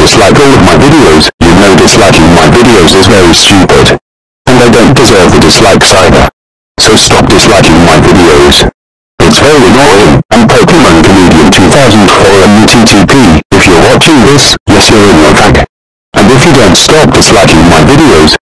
dislike all of my videos, you know disliking my videos is very stupid. And I don't deserve the dislikes either. So stop disliking my videos. It's very annoying. I'm Pokemon Comedian 2004 MUTTP. If you're watching this, yes, you're in your track. And if you don't stop disliking my videos,